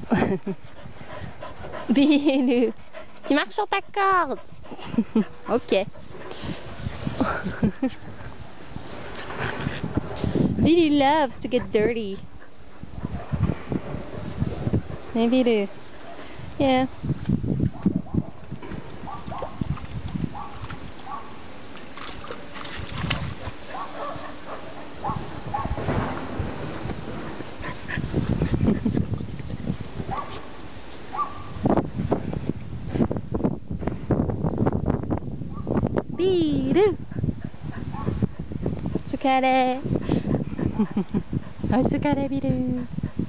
Bilou, tu marches sur ta corde. Ok. Billy loves to get dirty. Hey, Billy. Yeah. Billy. Tsukare. Tsukare, Billy.